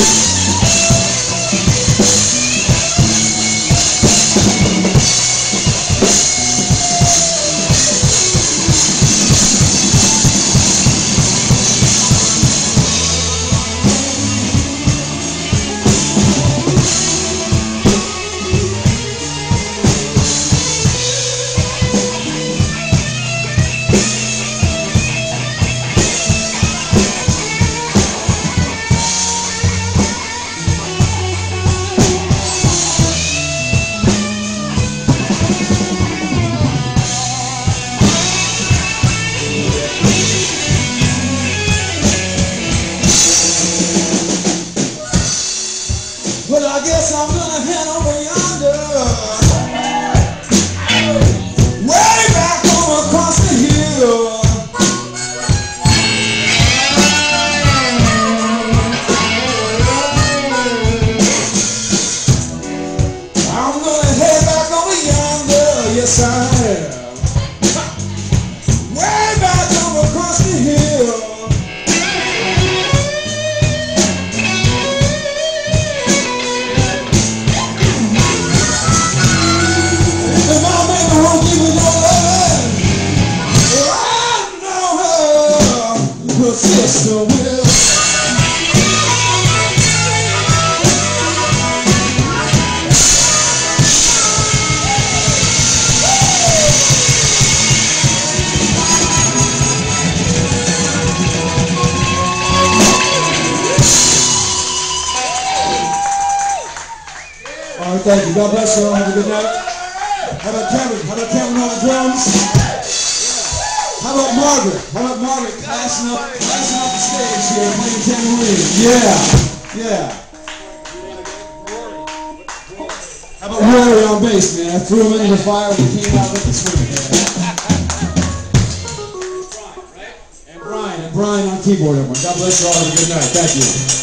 Well, I guess I'm gonna head over yonder, way back home across the hill. I'm gonna head back over yonder, yes I am. Way back home across the hill. Sister will. All right, thank you. God bless you all. Have a good night. How about Kevin? How about Kevin on the drums? How about Margaret? How about Margaret classing up the stage here, playing tambourine? Yeah. How about Rory on bass, man? I threw him into the fire and he came out with the swing. And Brian on keyboard, everyone. God bless you all. Have a good night. Thank you.